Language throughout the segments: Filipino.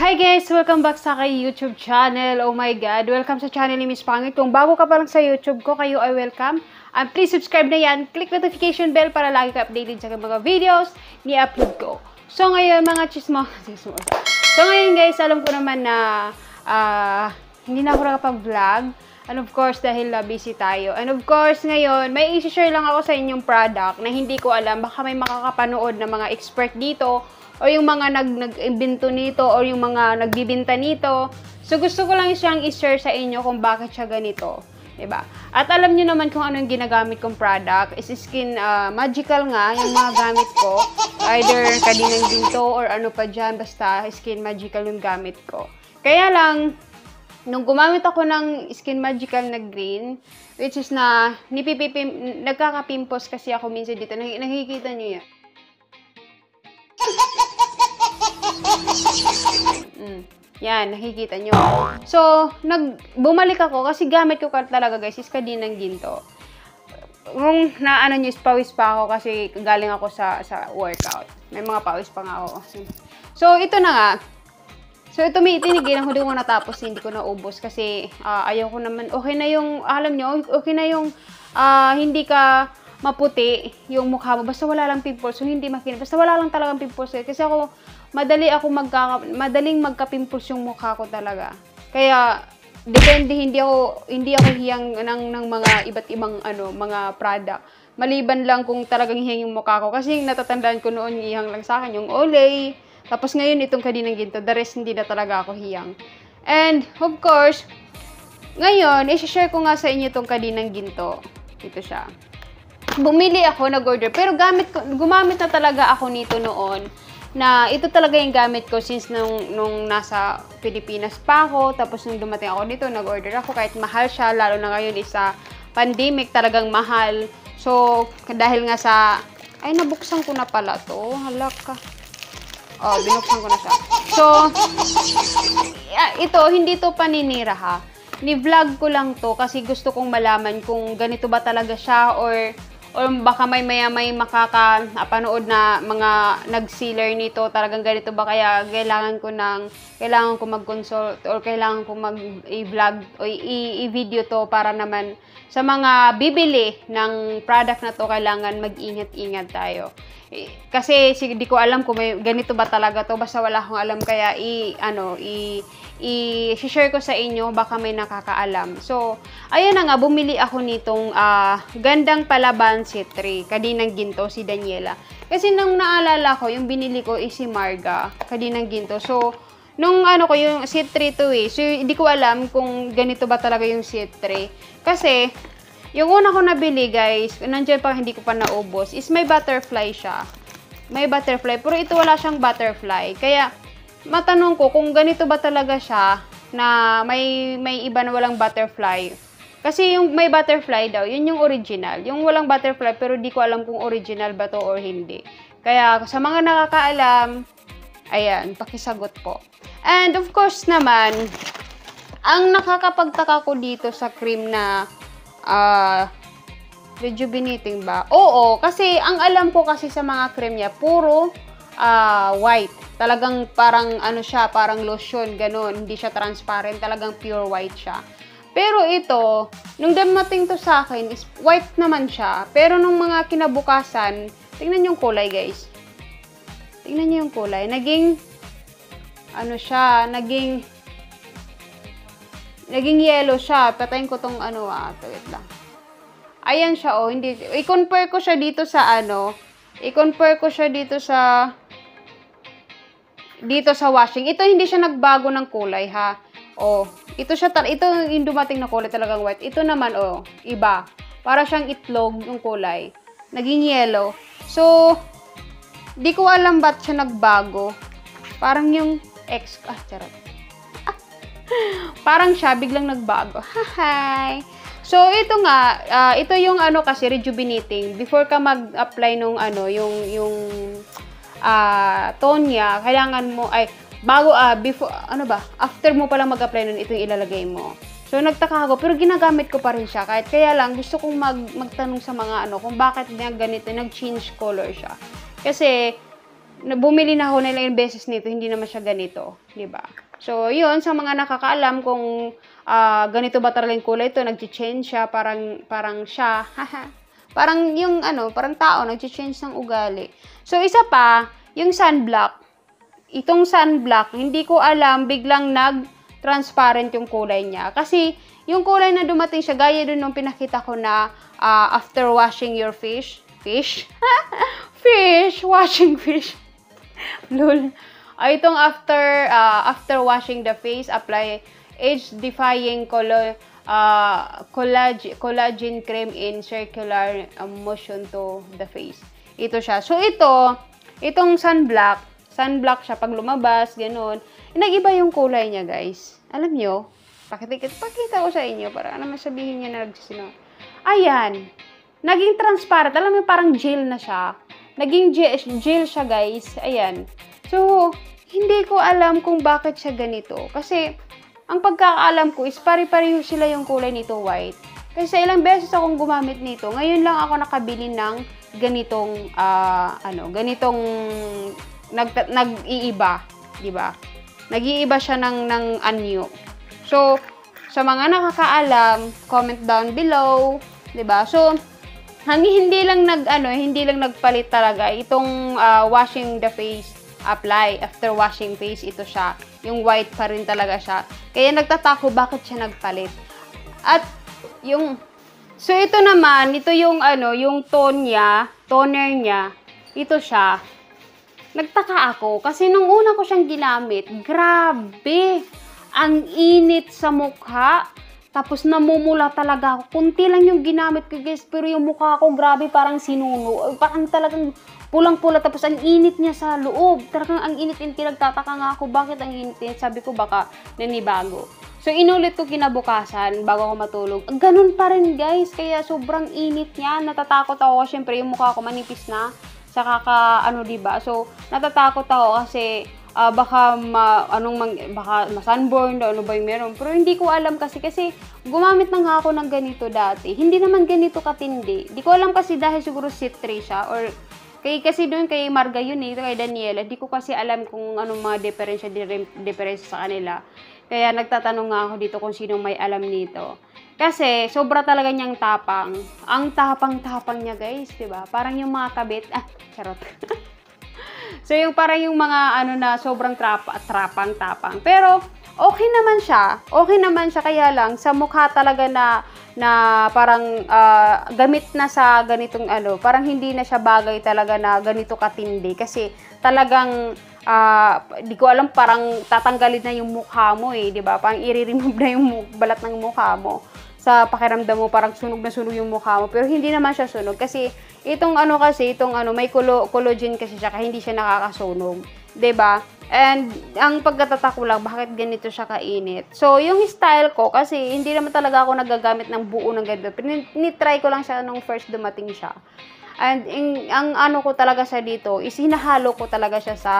Hi guys! Welcome back sa kay YouTube channel. Oh my God! Welcome sa channel ni Miss Pangit. Kung bago ka pa lang sa YouTube ko, kayo ay welcome. Please subscribe na yan. Click notification bell para lagi ka updated sa mga videos ni-upload ko. So ngayon mga chismo. So ngayon guys, alam ko naman na hindi na ako nakapag-vlog. And of course, dahil busy tayo. And of course, ngayon, may i-share lang ako sa inyong product na hindi ko alam. Baka may makakapanood na mga expert dito o yung mga nag-imbento nito o yung mga nagbibinta nito. So, gusto ko lang siyang i-share sa inyo kung bakit siya ganito. Diba? At alam nyo naman kung ano yung ginagamit kong product. Is Skin Magical nga yung mga gamit ko. Either Kadinang Ginto or ano pa dyan. Basta Skin Magical yung gamit ko. Kaya lang, nung gumamit ako ng Skin Magical na green, which is na, nagkaka-pimples kasi ako minsan dito. Nakikita nyo yan. Yan, nakikita nyo. So, bumalik ako kasi gamit ko talaga guys, is Kadinang Ginto. Kung naano nyo, pawis pa ako kasi galing ako sa workout. May mga pawis pa nga ako. So, ito na nga. So, ito may itinigil ako, hindi ko natapos, hindi ko naubos kasi ayaw ko naman, okay na yung, alam nyo, okay na yung hindi ka maputi yung mukha mo, basta wala lang pimples, so hindi makinis, basta wala lang talagang pimples kasi ako, madaling magka-pimples yung mukha ko talaga. Kaya, depende, hindi ako hiyang ng mga iba't ibang mga product. Maliban lang kung talagang hiyang yung mukha ko, kasi natatandaan ko noon, hiyang lang sa akin yung Olay. Tapos ngayon, itong Kadinang Ginto, the rest hindi na talaga ako hiyang. And, of course, ngayon, i-share ko nga sa inyo itong Kadinang Ginto. Ito siya. Bumili ako, nag-order. Pero gumamit na talaga ako nito noon. Na ito talaga yung gamit ko since nung nasa Pilipinas pa ako. Tapos nung dumating ako dito, nag-order ako. Kahit mahal siya, lalo na ngayon isa pandemic, talagang mahal. So, dahil nga sa... Ay, nabuksan ko na pala to. Halaka. Oh, binuksan ko na siya. So, ito, hindi to paninira ha. Ni-vlog ko lang to kasi gusto kong malaman kung ganito ba talaga siya or baka may makakapanood na mga nag-sealer nito. Talagang ganito ba kaya kailangan ko mag-consult or kailangan ko mag-i-vlog o i-video to para naman sa mga bibili ng product na to, kailangan mag-ingat-ingat tayo. Kasi hindi ko alam kung may ganito ba talaga to, basta wala akong alam kaya i-share ko sa inyo, baka may nakakaalam. So, ayun na nga, bumili ako nitong Gandang Palaban C3, Kadinang Ginto, si Daniela. Kasi nang naalala ko, yung binili ko is si Marga, Kadinang Ginto. So, nung yung C3 to so hindi ko alam kung ganito ba talaga yung C3. Kasi, yung una ko nabili guys, nandiyan pa hindi ko pa naubos, is may butterfly siya. May butterfly, pero ito wala siyang butterfly. Kaya, matanong ko kung ganito ba talaga siya, na may iba na walang butterfly. Kasi yung may butterfly daw, yun yung original. Yung walang butterfly, pero di ko alam kung original ba to or hindi. Kaya, sa mga nakakaalam, ayan, pakisagot po. And of course naman, ang nakakapagtaka ko dito sa cream na rejuvenating ba? Oo, kasi ang alam ko kasi sa mga cream niya, puro white. Talagang parang siya, parang lotion, ganun. Hindi siya transparent, talagang pure white siya. Pero ito, nung dumating to sa akin, is white naman siya. Pero nung mga kinabukasan, tingnan yung kulay guys. Tingnan niyo yung kulay. Naging, naging yellow siya. Patayin ko tong wait lang. Ayan siya, oh. Hindi, i-compare ko siya dito sa i-compare ko siya dito sa washing. Ito hindi siya nagbago ng kulay, ha. Oh, ito yung dumating na kulay talagang white. Ito naman, oh, iba. Para siyang itlog yung kulay. Naging yellow. So, di ko alam ba't siya nagbago. Parang yung charot. Parang siya biglang nagbago. Hi. So, ito nga, ito yung kasi rejuvenating. Before ka mag-apply nung yung tone niya, kailangan mo, after mo palang mag-apply nun, ito yung ilalagay mo. So, nagtaka ako, pero ginagamit ko pa rin siya. Kaya lang, gusto kong magtanong sa mga kung bakit ganito, nag-change color siya. Kasi, bumili na ako na ilang beses nito, hindi naman siya ganito, 'di ba? So, 'yun sa mga nakakaalam kung ganito ba talaga yung kulay ito, nagche-change siya, parang siya, parang yung parang tao nagche-change ng ugali. So, isa pa, yung sunblock. Itong sunblock, hindi ko alam, biglang nag-transparent yung kulay niya. Kasi, yung kulay na dumating siya, gaya dun nung pinakita ko na after washing your fish, washing fish. Lol. Itong after washing the face, apply age-defying collagen cream in circular motion to the face. Ito siya. So, itong sunblock siya pag lumabas, ganun. Nag-iba yung kulay niya, guys. Alam nyo? Pakita ko sa inyo para naman sabihin niya na nagsisino. Ayan. Naging transparent. Alam mo, parang gel na siya. Naging gel siya, guys. Ayan. So, hindi ko alam kung bakit siya ganito. Kasi, ang pagkakaalam ko is pare-pareho sila yung kulay nito white. Kasi sa ilang beses akong gumamit nito, ngayon lang ako nakabili ng ganitong, nag-iiba. Diba? Nag-iiba siya ng anyo. So, sa mga nakakaalam, comment down below. Diba? So, hindi lang nagpalit talaga itong washing the face apply after washing face, ito siya yung white pa rin talaga siya, kaya nagtatako bakit siya nagpalit. At so ito naman, ito yung yung toner niya, ito siya. Nagtaka ako kasi nung una ko siyang ginamit, grabe ang init sa mukha. Tapos namumula talaga ako. Kunti lang yung ginamit ko, guys. Pero yung mukha ko, grabe, parang sinuno. Parang talagang pulang-pula. Tapos ang init niya sa loob. Talagang ang init. Nagtataka nga ako, bakit ang init niya? Sabi ko, baka nanibago. So, inulit ko kinabukasan bago ako matulog. Ganun pa rin, guys. Kaya sobrang init niya. Natatakot ako. Siyempre, yung mukha ko manipis na. Saka diba? So, natatakot ako kasi baka ma-sunburn, ano ba yung meron. Pero hindi ko alam kasi gumamit na nga ako ng ganito dati. Hindi naman ganito katindi. Hindi ko alam kasi dahil siguro citrus siya or kasi doon kay Marga yun kay Daniela. Hindi ko kasi alam kung anong mga diferensya sa kanila. Kaya nagtatanong nga ako dito kung sino may alam nito. Kasi sobra talaga niyang tapang. Ang tapang-tapang niya, guys, 'di ba? Parang yung mga kabit. Charot. So, yung parang yung mga na sobrang trapang-tapang. Pero, okay naman siya. Kaya lang, sa mukha talaga na parang gamit na sa ganitong parang hindi na siya bagay talaga na ganito katindi. Kasi talagang, di ko alam, parang tatanggalin na yung mukha mo di ba? Parang i-remove na yung balat ng mukha mo. Sa pakiramdam mo, parang sunog na sunog yung mukha mo. Pero hindi naman siya sunog. Kasi, itong may collagen kasi siya, kaya hindi siya nakakasunog. 'Di ba? And, ang pagkatatak ko lang, bakit ganito siya kainit? So, yung style ko, kasi hindi naman talaga ako nagagamit ng buo ng ganito. Nitry ko lang siya nung first dumating siya. And, ang ko talaga sa dito, is hinahalo ko talaga siya sa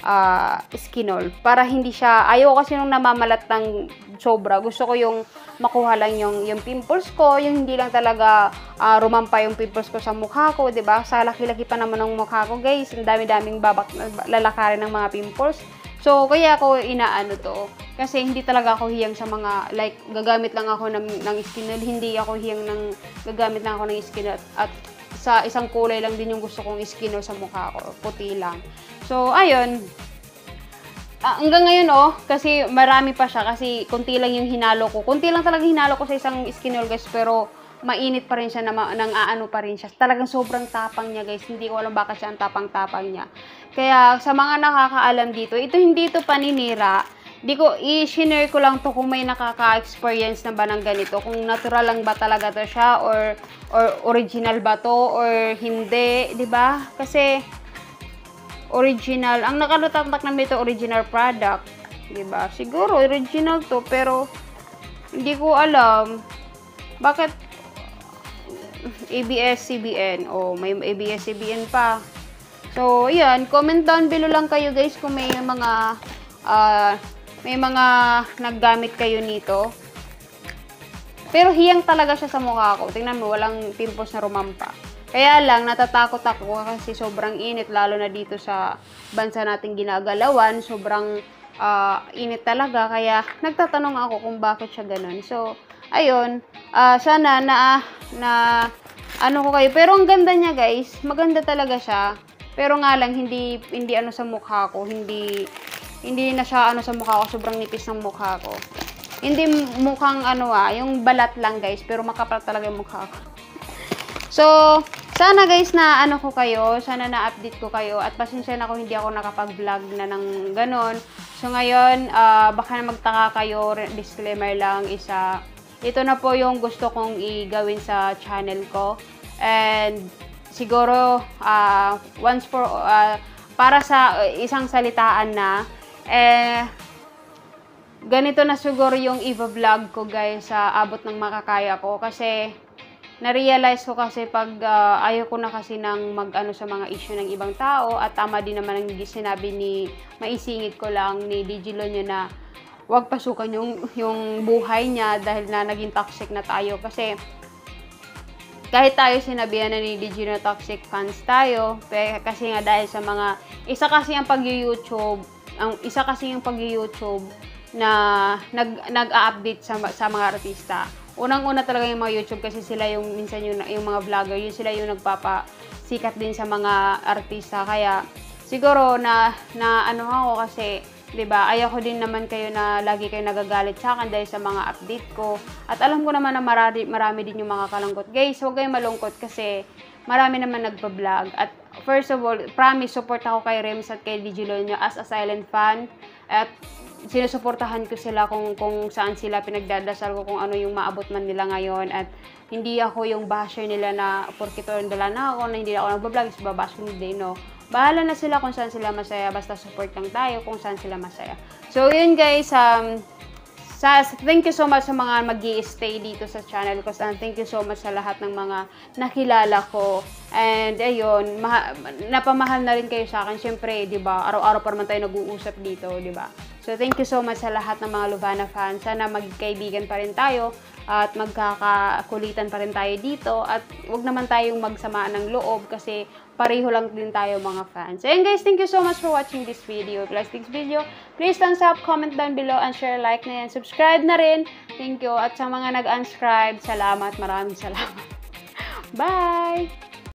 skinol. Para hindi siya, ayaw kasi nung namamalat ng sobra. Gusto ko yung makuha lang yung pimples ko, yung hindi lang talaga rumampa yung pimples ko sa mukha ko, 'di ba? Sa laki-laki pa naman ng mukha ko, guys. Ang dami-daming lalakarin ng mga pimples. So, kaya ako to. Kasi hindi talaga ako hiyang sa mga, like, gagamit lang ako ng skinol. Hindi ako hiyang gagamit lang ako ng skinol. At sa isang kulay lang din yung gusto kong skinol sa mukha ko. Puti lang. So, ayun. Hanggang ngayon, kasi marami pa siya. Kasi kunti lang yung hinalo ko. Kunti lang talaga hinalo ko sa isang skinol, guys. Pero, mainit pa rin siya, pa rin siya. Talagang sobrang tapang niya, guys. Hindi ko alam bakit siya ang tapang-tapang niya. Kaya, sa mga nakakaalam dito, hindi ito paninira. I-share ko lang to kung may nakaka-experience na ba ng ganito. Kung natural lang ba talaga to siya, or original ba to, or hindi, di ba? Kasi, original. Ang nakalutatak namin ito, original product. Diba? Siguro, original to. Pero, hindi ko alam. Bakit ABS-CBN? May ABS-CBN pa. So, yan. Comment down below lang kayo, guys, kung may mga naggamit kayo nito. Pero, hiyang talaga siya sa mukha ko. Tingnan mo, walang pimples na rumampa. Kaya lang, natatakot ako kasi sobrang init, lalo na dito sa bansa nating ginagalawan. Sobrang init talaga, kaya nagtatanong ako kung bakit siya ganun. So, ayun, sana na ano ko kayo. Pero ang ganda niya, guys. Maganda talaga siya. Pero nga lang, hindi ano sa mukha ko. Hindi na siya ano sa mukha ko. Sobrang nipis ng mukha ko. Hindi mukhang ano yung balat lang, guys. Pero makapal talaga yung mukha ko. So, sana guys na ano ko kayo. Sana na-update ko kayo. At pasensya na ako, hindi ako nakapag-vlog na ng ganon. So, ngayon, baka na magtaka kayo. Disclaimer lang, isa. Ito na po yung gusto kong igawin sa channel ko. And siguro once for para sa isang salitaan na ganito na siguro yung i-vlog ko, guys, sa abot ng makakaya ko, kasi na-realize ko kasi pag ayaw ko na kasi ng mag-ano sa mga issue ng ibang tao, at tama din naman ang sinabi ni maisingit ko lang ni DJ Lonyo na wag pasukan yung buhay niya dahil na naging toxic na tayo. Kasi kahit tayo sinabihan na ni DJ na toxic fans tayo, kasi nga dahil sa mga isa kasi yung pag-YouTube na nag-a-update sa mga artista. Unang-una talaga yung mga YouTube, kasi sila yung minsan yung mga vlogger, yun sila yung nagpapasikat din sa mga artista. Kaya siguro na ano ako, kasi 'di ba? Ayaw ko din naman kayo na lagi kayo nagagalit sa akin dahil sa mga update ko. At alam ko naman na marami din yung mga kalungkot. Guys, huwag kayong malungkot kasi marami naman nagpa-vlog. At first of all, promise, support ako kay Rems at kay DJ Lonyo as a silent fan. At sinusuportahan ko sila kung saan sila, pinagdadasal ko kung ano yung maabot man nila ngayon. At hindi ako yung basher nila na porkito dala na ako, na hindi ako nagpa-vlog, babash ko hindi, no. Bahala na sila kung saan sila masaya, basta support lang tayo kung saan sila masaya. So, yun guys, thank you so much sa mga mag-i-stay dito sa channel ko. Thank you so much sa lahat ng mga nakilala ko. And ayun, napamahal na rin kayo sa akin. Siyempre, di ba, araw-araw pa naman tayo nag-uusap dito, di ba? So, thank you so much sa lahat ng mga Luvana fans. Sana magkaibigan pa rin tayo at magkakakulitan pa rin tayo dito. At huwag naman tayong magsamaan ng loob kasi pareho lang din tayo mga fans. So, and guys, thank you so much for watching this video. If you like this video, please thumbs up, comment down below, and share, like na yan. Subscribe na rin. Thank you. At sa mga nag-unscribe, salamat. Maraming salamat. Bye!